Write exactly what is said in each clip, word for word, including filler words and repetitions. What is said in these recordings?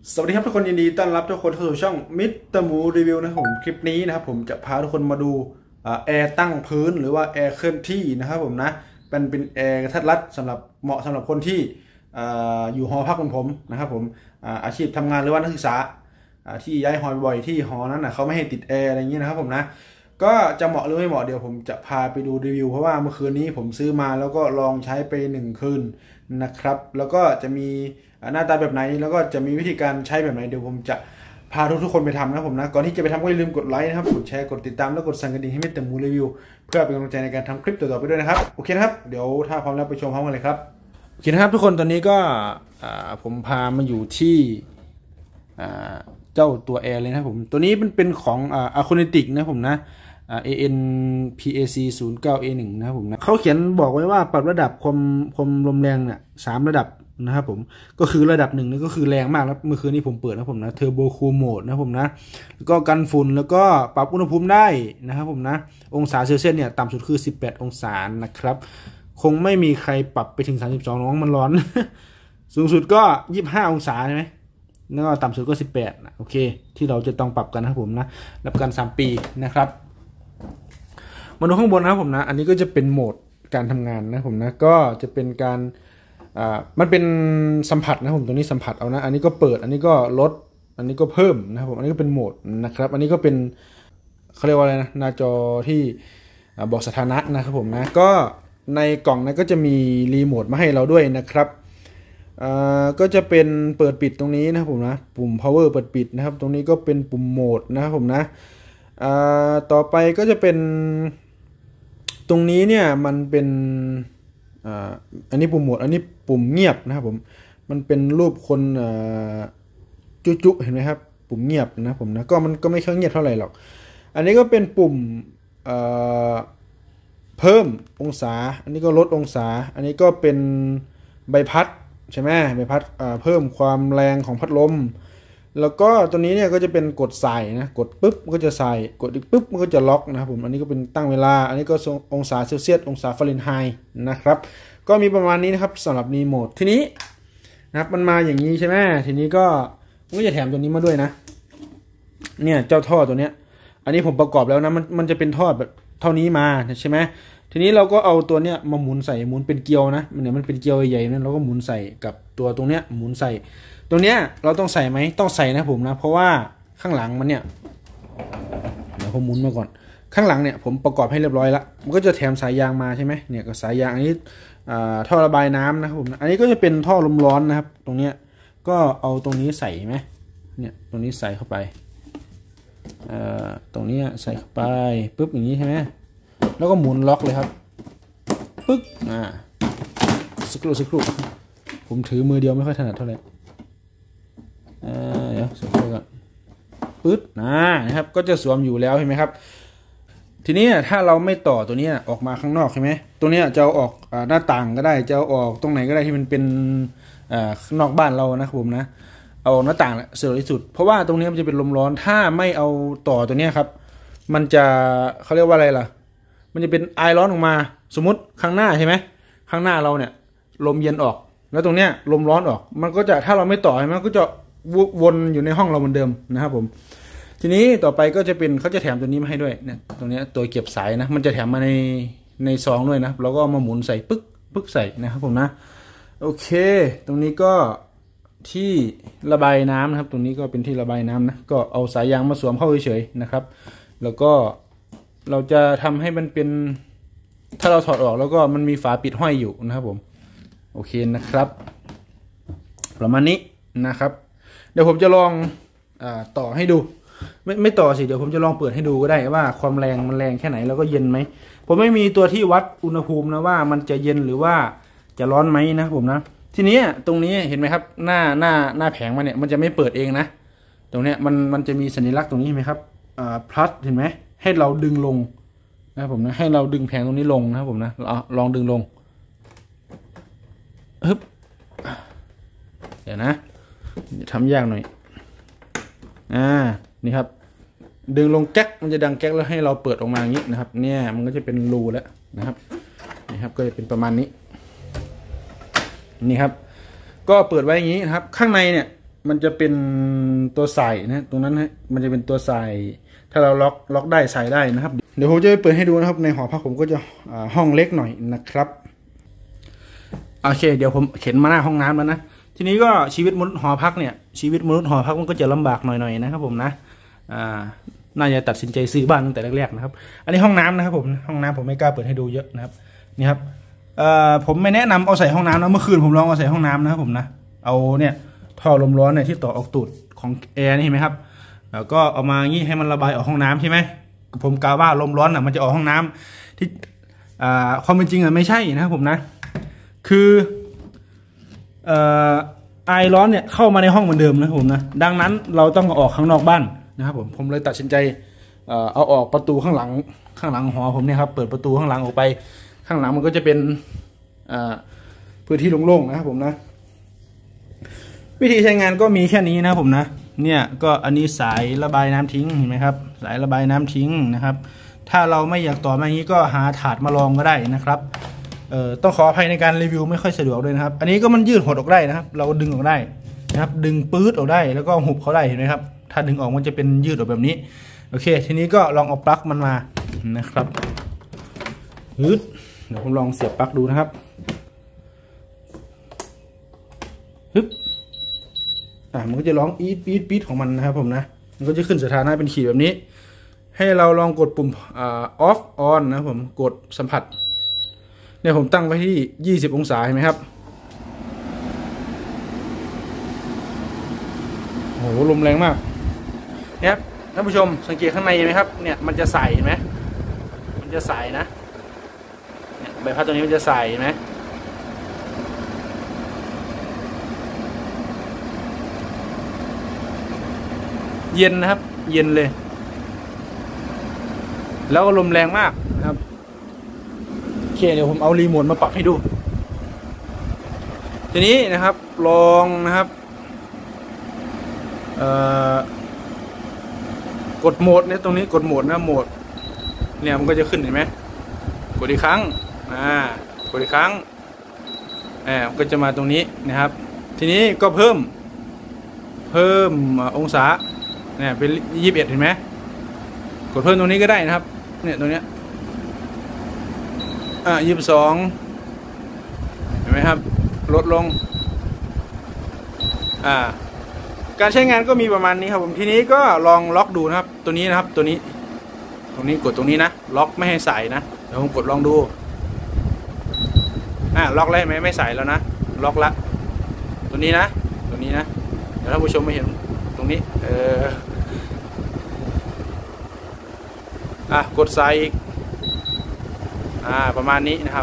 สวัสดีครับทุกคนยินดีต้อนรับทุกคนเข้าสู่ช่องมิสเตอร์หมูรีวิวนะครับผมคลิปนี้นะครับผมจะพาทุกคนมาดูแอร์ตั้งพื้นหรือว่าแอร์เคลื่อนที่นะครับผมนะเป็นเป็นแอร์กระทัดรัดสำหรับเหมาะสำหรับคนที่อยู่หอพักเหมือนผมนะครับผมอาชีพทำงานหรือว่านักศึกษาที่ย้ายหอบ่อยที่หอนั้นเขาไม่ให้ติดแอร์อะไรอย่างนี้นะครับผมนะก็จะเหมาะหรือไม่เหมาะเดี๋ยวผมจะพาไปดูรีวิวเพราะว่าเมื่อคืนนี้ผมซื้อมาแล้วก็ลองใช้ไปหนึ่งคืนนะครับแล้วก็จะมีหน้าตาแบบไหนแล้วก็จะมีวิธีการใช้แบบไหนเดี๋ยวผมจะพาทุกๆคนไปทำนะผมนะก่อนที่จะไปทำก็อย่าลืมกดไลค์นะครับกดแชร์กดติดตามแล้วกดสั่นกระดิ่งให้มิสเตอร์หมูรีวิวเพื่อเป็นกำลังใจในการทำคลิปต่อๆไปด้วยนะครับโอเคนะครับเดี๋ยวถ้าพร้อมแล้วไปชมพร้อมกันเลยครับโอเคนะครับทุกคนตอนนี้ก็ผมพามาอยู่ที่เจ้าตัวแอร์เลยนะผมตัวนี้มันเป็นของอะคูเนติกนะผมนะ เอ เอ็น พี เอ ซี ศูนย์ เก้า เอ หนึ่ง นะครับผมนะเขาเขียนบอกไว้ว่าปรับระดับความความลมแรงเนี่ยสามระดับนะครับผมก็คือระดับหนึ่งนี่ก็คือแรงมากแล้วเมื่อคืนนี้ผมเปิดนะผมนะเทอร์โบคูลโหมดนะผมนะแล้วก็กันฝุ่นแล้วก็ปรับอุณหภูมิได้นะครับผมนะองศาเซลเซียสเนี่ยต่ำสุดคือสิบแปดองศานะครับคงไม่มีใครปรับไปถึงสามสิบสองน้องมันร้อน สูงสุดก็ยี่สิบห้าองศาใช่ไหมแล้วก็ต่ำสุดก็สิบแปดนะโอเคที่เราจะต้องปรับกันนะครับผมนะรับกันสามปีนะครับมาดูข้างบนนะครับผมนะอันนี้ก็จะเป็นโหมดการทำงานนะผมนะก็จะเป็นการอ่ามันเป็นสัมผัสนะผมตรงนี้สัมผัสเอานะอันนี้ก็เปิดอันนี้ก็ลดอันนี้ก็เพิ่มนะครับผมอันนี้ก็เป็นโหมดนะครับอันนี้ก็เป็นเขาเรียกว่าอะไรนะหน้าจอที่บอกสถานะนะครับผมนะก็ในกล่องนั้นก็จะมีรีโมทมาให้เราด้วยนะครับอ่าก็จะเป็นเปิดปิดตรงนี้นะครับผมนะปุ่ม power เปิดปิดนะครับตรงนี้ก็เป็นปุ่มโหมดนะครับผมนะอ่าต่อไปก็จะเป็นตรงนี้เนี่ยมันเป็นอ่าอันนี้ปุ่มโหมดอันนี้ปุ่มเงียบนะครับผมมันเป็นรูปคนอ่าจุจุเห็นไหมครับปุ่มเงียบนะผมนะก็มันก็ไม่ค่อยเงียบเท่าไหร่หรอกอันนี้ก็เป็นปุ่มอ่าเพิ่มองศาอันนี้ก็ลดองศาอันนี้ก็เป็นใบพัดใช่ไหมใบพัดเพิ่มความแรงของพัดลมแล้วก็ตัวนี้เนี่ยก็จะเป็นกดใส่นะกดปุ๊บมันก็จะใส่กดอีกปุ๊บมันก็จะล็อกนะครับผมอันนี้ก็เป็นตั้งเวลาอันนี้ก็องศาเซลเซียสองศาฟาเรนไฮต์นะครับก็มีประมาณนี้นะครับสำหรับรีโมททีนี้นะครับมันมาอย่างนี้ใช่ไหมทีนี้ก็มันก็จะแถมตัวนี้มาด้วยนะเนี่ยเจ้าท่อตัวเนี้ยอันนี้ผมประกอบแล้วนะมันมันจะเป็นท่อแบบเท่านี้มาใช่ไหมทีนี้เราก็เอาตัวเนี้ยมาหมุนใส่หมุนเป็นเกลียวนะมันเนี่ยมันเป็นเกลียวใหญ่ๆนั้นเราก็หมุนใส่กับตัวตรงเนี้ยหมุนใส่ตรงเนี้ยเราต้องใส่ไหมต้องใส่นะผมนะเพราะว่าข้างหลังมันเนี่ยเดี๋ยวผมหมุนมาก่อนข้างหลังเนี่ยผมประกอบให้เรียบร้อยแล้วมันก็จะแถมสายยางมาใช่ไหมเนี่ยก็สายยางอันนี้ท่อระบายน้ำนะครับผมอันนี้ก็จะเป็นท่อลมร้อนนะครับตรงเนี้ยก็เอาตรงนี้ใส่ไหมเนี่ยตรงนี้ใส่เข้าไปตรงนี้ใส่เข้าไปปุ๊บอย่างนี้ใช่ไหมแล้วก็หมุนล็อกเลยครับปึ๊กอ่าสกรูสกรูผมถือมือเดียวไม่ค่อยถนัดเท่าไหร่อ่าเดี๋ยวสวมก่อนปึ๊ดอ่านะครับก็จะสวมอยู่แล้วเห็นไหมครับทีนี้ถ้าเราไม่ต่อตัวนี้ออกมาข้างนอกใช่ไหมตัวนี้จะเอาออกหน้าต่างก็ได้จะเอาออกตรงไหนก็ได้ที่มันเป็นข้างนอกบ้านเรานะครับผมนะเอาหน้าต่างเสริมที่สุดเพราะว่าตรงนี้มันจะเป็นลมร้อนถ้าไม่เอาต่อตัวนี้ครับมันจะเขาเรียกว่าอะไรล่ะมันจะเป็นไอร้อนออกมาสมมติข้างหน้าใช่ไหมข้างหน้าเราเนี่ยลมเย็นออกแล้วตรงเนี้ยลมร้อนออกมันก็จะถ้าเราไม่ต่อใช่ไหมก็จะวนอยู่ในห้องเราเหมือนเดิมนะครับผมทีนี้ต่อไปก็จะเป็นเขาจะแถมตัวนี้มาให้ด้วยเนี่ยตรงนี้ตัวเก็บสายนะมันจะแถมมาในในซองด้วยนะเราก็มาหมุนใส่ปึ๊กปึ๊กใส่นะครับผมนะโอเคตรงนี้ก็ที่ระบายน้ำนะครับตรงนี้ก็เป็นที่ระบายน้ำนะก็เอาสายยางมาสวมเข้าเฉยๆนะครับแล้วก็เราจะทำให้มันเป็นถ้าเราถอดออกแล้วก็มันมีฝาปิดห้อยอยู่นะครับผมโอเคนะครับประมาณนี้นะครับเดี๋ยวผมจะลองอ่าต่อให้ดูไม่ไม่ต่อสิเดี๋ยวผมจะลองเปิดให้ดูก็ได้ว่าความแรงมันแรงแค่ไหนแล้วก็เย็นไหมผมไม่มีตัวที่วัดอุณหภูมินะว่ามันจะเย็นหรือว่าจะร้อนไหมนะผมนะทีนี้ตรงนี้เห็นไหมครับหน้าหน้าหน้าแผงมันเนี่ยมันจะไม่เปิดเองนะตรงเนี้ยมันมันจะมีสัญลักษณ์ตรงนี้เห็นไหมครับอ่า plus เห็นไหมให้เราดึงลงนะครับผมนะให้เราดึงแผงตรงนี้ลงนะครับผมนะลองดึงลงฮึบเดี๋ยวนะทำยากหน่อยอ่านี่ครับดึงลงแก๊กมันจะดังแก๊กแล้วให้เราเปิดออกมาอย่างนี้นะครับเนี่ยมันก็จะเป็นรูแล้วนะครับนี่ครับก็จะเป็นประมาณนี้นี่ครับก็เปิดไว้อย่างนี้นะครับข้างในเนี่ยมันจะเป็นตัวใส่นะตรงนั้นฮะมันจะเป็นตัวใส่ถ้าเราล็อกล็อกได้ใส่ได้นะครับเดี๋ยวผมจะไปเปิดให้ดูนะครับในหอพักผมก็จะห้องเล็กหน่อยนะครับโอเคเดี๋ยวผมเข็นมาหน้าห้องน้ำแล้วนะทีนี้ก็ชีวิตมนุษย์หอพักเนี่ยชีวิตมนุษย์หอพักมันก็จะลำบากหน่อยๆนะครับผมนะอ่าน่าจะตัดสินใจซื้อบ้านตั้งแต่แรกๆนะครับอันนี้ห้องน้ำนะครับผมห้องน้ำผมไม่กล้าเปิดให้ดูเยอะนะครับนี่ครับเอ่อผมไม่แนะนำเอาใส่ห้องน้ำนะเมื่อคืนผมลองเอาใส่ห้องน้ำนะครับผมนะเอาเนี่ยท่อลมร้อนเนี่ยที่ต่อออกตูดของแอร์นี่เห็นไหมครับแล้วก็เอามางี้ให้มันระบายออกห้องน้ำใช่ไหมผมกล่าวว่าลมร้อนอ่ะมันจะออกห้องน้ำที่อ่าความเป็นจริงอ่ะไม่ใช่นะครับผมนะคือเอ่อไอร้อนเนี่ยเข้ามาในห้องเหมือนเดิมนะครับผมนะดังนั้นเราต้องออกข้างนอกบ้านนะครับผมผมเลยตัดสินใจเอ่อเอาออกประตูข้างหลังข้างหลังหอผมเนี่ยครับเปิดประตูข้างหลังออกไปข้างหลังมันก็จะเป็นอ่าพื้นที่โล่งๆนะครับผมนะวิธีใช้งานก็มีแค่นี้นะผมนะเนี่ยก็อันนี้สายระบายน้ำทิ้งเห็นไหมครับสายระบายน้ำทิ้งนะครับถ้าเราไม่อยากต่อมาอย่างนี้ก็หาถาดมาลองก็ได้นะครับเอ่อต้องขออภัยในการรีวิวไม่ค่อยสะดวกด้วยนะครับอันนี้ก็มันยืดหดออกได้นะครับเราดึงออกได้นะครับดึงปื๊ดออกได้แล้วก็หุบเขาได้เห็นไหมครับถ้าดึงออกมันจะเป็นยืดออกแบบนี้โอเคทีนี้ก็ลองเอาปลั๊กมันมานะครับยืดเดี๋ยวผมลองเสียบปลั๊กดูนะครับฮึบอ่ามันก็จะร้องอีดปี๊ดปี๊ดของมันนะครับผมนะมันก็จะขึ้นสถานะเป็นขีดแบบนี้ให้เราลองกดปุ่มอ่า off on นะผมกดสัมผัสเนี่ยผมตั้งไว้ที่ยี่สิบองศาเห็นไหมครับโหลมแรงมากเนี่ยครับท่านผู้ชมสังเกตข้างในไหมครับเนี่ยมันจะใสเห็นไหมมันจะใสนะเนี่ยใบพัดตัวนี้มันจะใสเห็นไหมเย็นนะครับเย็นเลยแล้วก็ลมแรงมากนะครับโอเคเดี๋ยวผมเอารีโมทมาปรับให้ดูทีนี้นะครับลองนะครับเอ่อกดโหมดเนี่ยตรงนี้กดโหมดนะโหมดเนี่ยมันก็จะขึ้นเห็นไหมกดอีกครั้งอ่ากดอีกครั้งอ่ามันก็จะมาตรงนี้นะครับทีนี้ก็เพิ่มเพิ่มองศาเนี่ยเป็นยี่สิบเอ็ดเห็นไหมกดเพิ่มตรงนี้ก็ได้นะครับเนี่ยตรงเนี้ยอ่ายี่สิบสองเห็นไหมครับลดลงอ่าการใช้งานก็มีประมาณนี้ครับผมทีนี้ก็ลองล็อกดูนะครับตัวนี้นะครับตัวนี้ตรงนี้กดตรงนี้นะล็อกไม่ให้ใส่นะเดี๋ยวผมกดลองดูอ่าล็อกแล้วไหมไม่ใส่แล้วนะล็อกละตัวนี้นะตัวนี้นะเดี๋ยวท่านผู้ชมไม่เห็นตรงนี้เอออ่ะกดใส่อีกอ่าประมาณนี้นะครับ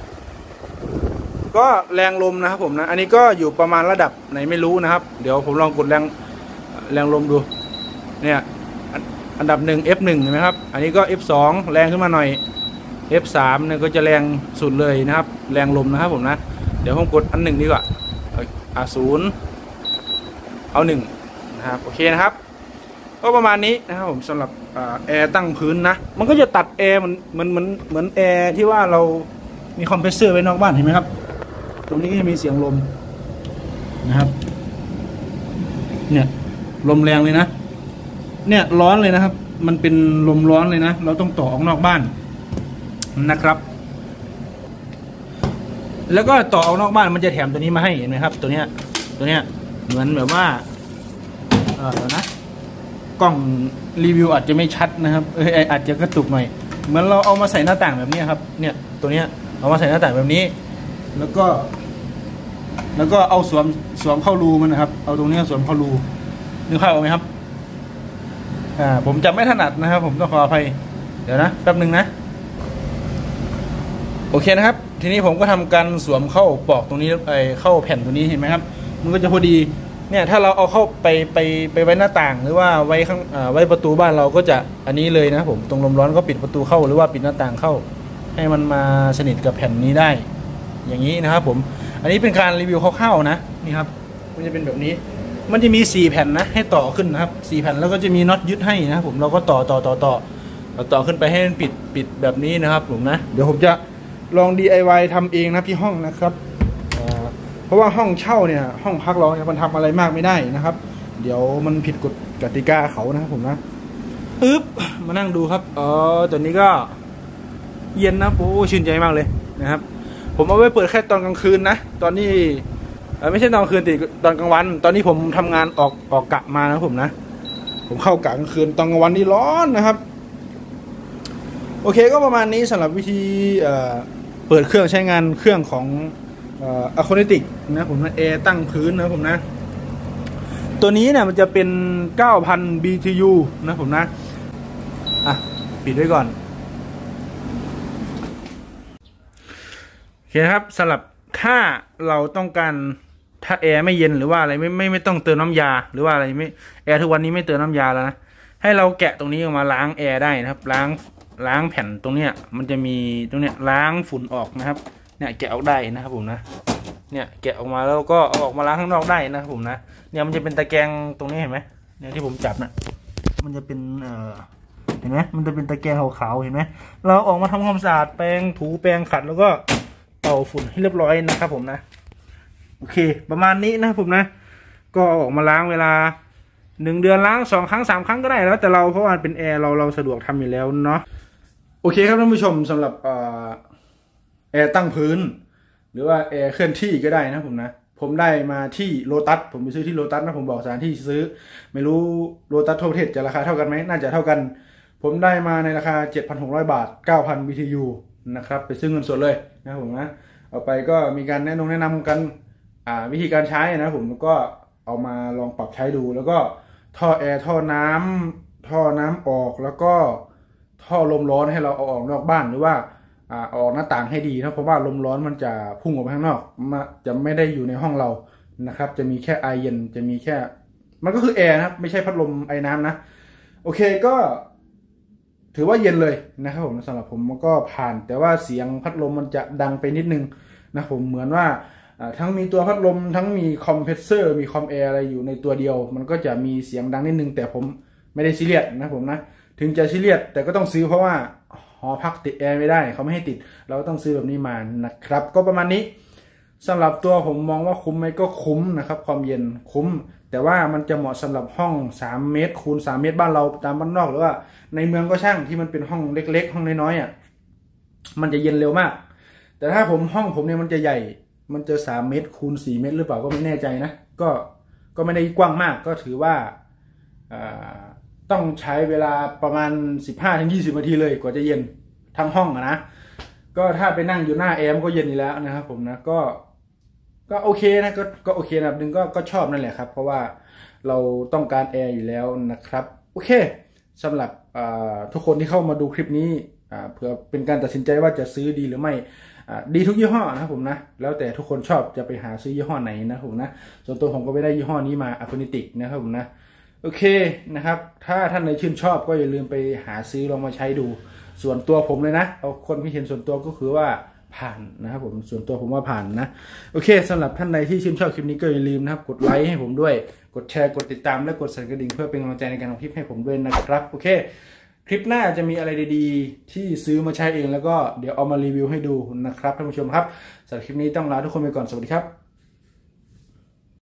ก็แรงลมนะครับผมนะอันนี้ก็อยู่ประมาณระดับไหนไม่รู้นะครับเดี๋ยวผมลองกดแรงแรงลมดูเนี่ยอันดับหนึ่ง เอฟ หนึ่ง เห็นไหมครับอันนี้ก็ เอฟ สอง แรงขึ้นมาหน่อย เอฟ สาม เนี่ยก็จะแรงสุดเลยนะครับแรงลมนะครับผมนะเดี๋ยวผมกดอันหนึ่งดีกว่าอ่าศูนย์เอาหนึ่งนะครับโอเคนะครับก็ประมาณนี้นะครับผมสำหรับแอร์ตั้งพื้นนะมันก็จะตัดแอร์มันเหมือนเหมือนเหมือนแอร์ที่ว่าเรามีคอมเพรสเซอร์ไว้นอกบ้านเห็นไหมครับตรงนี้ก็จะมีเสียงลมนะครับเนี่ยลมแรงเลยนะเนี่ยร้อนเลยนะครับมันเป็นลมร้อนเลยนะเราต้องต่อออกนอกบ้านนะครับแล้วก็ต่อออกนอกบ้านมันจะแถมตัวนี้มาให้เห็นไหมครับตัวเนี้ยตัวเนี้ยเหมือนแบบว่าเออนะกล้องรีวิวอาจจะไม่ชัดนะครับเอออาจจะกระตุกหน่อยเหมือนเราเอามาใส่หน้าต่างแบบนี้ครับเนี่ยตัวเนี้ยเอามาใส่หน้าต่างแบบนี้แล้วก็แล้วก็เอาสวมสวมเข้ารูมันนะครับเอาตรงนี้สวมเข้ารูนึกภาพออกไหมครับอ่าผมจำไม่ถนัดนะครับผมต้องขออภัยเดี๋ยวนะแป๊บนึงนะโอเคนะครับทีนี้ผมก็ทำการสวมเข้าปลอกตรงนี้ไอเข้าแผ่นตัวนี้เห็นไหมครับมันก็จะพอดีเนี่ยถ้าเราเอาเข้าไปไปไปไว้หน้าต่างหรือว่าไว้ข้างไว้ประตูบ้านเราก็จะอันนี้เลยนะผมตรงลมร้อนก็ปิดประตูเข้าหรือว่าปิดหน้าต่างเข้าให้มันมาสนิทกับแผ่นนี้ได้อย่างนี้นะครับผมอันนี้เป็นการรีวิวคร่าวๆนะนี่ครับมันจะเป็นแบบนี้มันจะมีสี่แผ่นนะให้ต่อขึ้นนะครับสี่แผ่นแล้วก็จะมีน็อตยึดให้นะครับผมเราก็ต่อต่อต่อต่อต่อขึ้นไปให้มันปิดปิดแบบนี้นะครับผมนะเดี๋ยวผมจะลอง ดี ไอ วาย ทำเองนะที่ห้องนะครับเพราะว่าห้องเช่าเนี่ยห้องพักเราเนี่ยมันทำอะไรมากไม่ได้นะครับเดี๋ยวมันผิดกฎกติกาเขานะครับผมนะปึ๊บมานั่งดูครับอ๋อตัวนี้ก็เย็นนะโอ้ชื่นใจมากเลยนะครับผมเอาไว้เปิดแค่ตอนกลางคืนนะตอนนี้ไม่ใช่ตอนกลางคืนแต่ตอนกลางวันตอนนี้ผมทำงานออกออกกะมานะผมนะผมเข้ากะกลางคืนตอนกลางวันนี่ร้อนนะครับโอเคก็ประมาณนี้สำหรับวิธีเปิดเครื่องใช้งานเครื่องของอะโคนิติกนะผมนะแอร์ตั้งพื้นนะผมนะตัวนี้เนี่ยมันจะเป็น เก้าพัน บี ที ยู นะผมนะอ่ะปิดไว้ก่อนโอเคครับสำหรับถ้าเราต้องการถ้าแอร์ไม่เย็นหรือว่าอะไรไม่ไม่ไม่ต้องเติมน้ำยาหรือว่าอะไรไม่แอร์ทุกวันนี้ไม่เติมน้ำยาแล้วนะให้เราแกะตรงนี้ออกมาล้างแอร์ได้นะครับล้างล้างแผ่นตรงเนี้ยมันจะมีตรงเนี้ยล้างฝุ่นออกนะครับเนี่ยแกะออกได้นะครับผมนะเนี่ยแกะออกมาแล้วก็เอาออกมาล้างข้างนอกได้นะครับผมนะเนี่ยมันจะเป็นตะแกรงตรงนี้เห็นไหมเนี่ยที่ผมจับนะมันจะเป็นเอ่อเห็นไหมมันจะเป็นตะแกรงขาวๆเห็นไหมเราออกมาทำความสะอาดแปรงถูแปรงขัดแล้วก็เป่าฝุ่นให้เรียบร้อยนะครับผมนะโอเคประมาณนี้นะครับผมนะก็ออกมาล้างเวลาหนึ่งเดือนล้างสองครั้งสามครั้งก็ได้แล้วแต่เราเพราะว่าเป็นแอร์เราเราสะดวกทำอยู่แล้วเนาะโอเคครับท่านผู้ชมสำหรับแอร์ตั้งพื้นหรือว่าแอร์เคลื่อนที่ก็ได้นะผมนะผมได้มาที่โลตัสผมไปซื้อที่โลตัสนะผมบอกสถานที่ซื้อไม่รู้โลตัสทั่วประเทศจะราคาเท่ากันไหมน่าจะเท่ากันผมได้มาในราคา เจ็ดพันหกร้อย บาท เก้าพัน บี ที ยู นะครับไปซื้อเงินสดเลยนะผมนะเอาไปก็มีการแนะนำแนะนำกันอ่าวิธีการใช้นะผมก็เอามาลองปรับใช้ดูแล้วก็ท่อแอร์ท่อน้ำท่อน้ำออกแล้วก็ท่อลมร้อนให้เราเอาออกนอกบ้านหรือว่าอ่าออกหน้าต่างให้ดีนะเพราะว่าลมร้อนมันจะพุ่งออกไปข้างนอกมาจะไม่ได้อยู่ในห้องเรานะครับจะมีแค่ไอเย็นจะมีแค่มันก็คือแอร์นะครับไม่ใช่พัดลมไอน้ำนะโอเคก็ถือว่าเย็นเลยนะครับผมสำหรับผมมันก็ผ่านแต่ว่าเสียงพัดลมมันจะดังไปนิดนึงนะผมเหมือนว่าทั้งมีตัวพัดลมทั้งมีคอมเพรสเซอร์มีคอมแอร์อะไรอยู่ในตัวเดียวมันก็จะมีเสียงดังนิดนึงแต่ผมไม่ได้ซีเรียสนะผมนะถึงจะซีเรียสแต่ก็ต้องซื้อเพราะว่าหอพักติดแอร์ไม่ได้เขาไม่ให้ติดเราต้องซื้อแบบนี้มานะครับก็ประมาณนี้สำหรับตัวผมมองว่าคุ้มไหมก็คุ้มนะครับความเย็นคุ้มแต่ว่ามันจะเหมาะสำหรับห้องสามเมตรคูณสามเมตรบ้านเราตามบ้านนอกหรือว่าในเมืองก็ช่างที่มันเป็นห้องเล็กๆห้องน้อยๆอ่ะมันจะเย็นเร็วมากแต่ถ้าผมห้องผมเนี่ยมันจะใหญ่มันจะสามเมตรคูณสี่เมตรหรือเปล่าก็ไม่แน่ใจนะก็ก็ไม่ได้กว้างมากก็ถือว่าต้องใช้เวลาประมาณ สิบห้าถึงยี่สิบ นาทีเลยกว่าจะเย็นทั้งห้องนะก็ถ้าไปนั่งอยู่หน้าแอร์ก็เย็นอยู่แล้วนะครับผมนะก็ก็โอเคนะก็ก็โอเคนะนึงก็ก็ชอบนั่นแหละครับเพราะว่าเราต้องการแอร์อยู่แล้วนะครับโอเคสำหรับทุกคนที่เข้ามาดูคลิปนี้เพื่อเป็นการตัดสินใจว่าจะซื้อดีหรือไม่ดีทุกยี่ห้อนะครับผมนะแล้วแต่ทุกคนชอบจะไปหาซื้อยี่ห้อไหนนะผมนะส่วนตัวผมก็ไม่ได้ยี่ห้อนี้มาอะโคนิติกนะครับผมนะโอเคนะครับถ้าท่านใดชื่นชอบก็อย่าลืมไปหาซื้อลองมาใช้ดูส่วนตัวผมเลยนะเอาคนที่เห็นส่วนตัวก็คือว่าผ่านนะครับผมส่วนตัวผมว่าผ่านนะโอเคสำหรับท่านใดที่ชื่นชอบคลิปนี้ก็อย่าลืมนะครับกดไลค์ให้ผมด้วยกดแชร์กดติดตามและกดสั่นกระดิ่งเพื่อเป็นกำลังใจในการทำคลิปให้ผมด้วยนะครับโอเคคลิปหน้าจะมีอะไรดีๆที่ซื้อมาใช้เองแล้วก็เดี๋ยวเอามารีวิวให้ดูนะครับท่านผู้ชมครับสำหรับคลิปนี้ต้องลาทุกคนไปก่อนสวัสดีครับ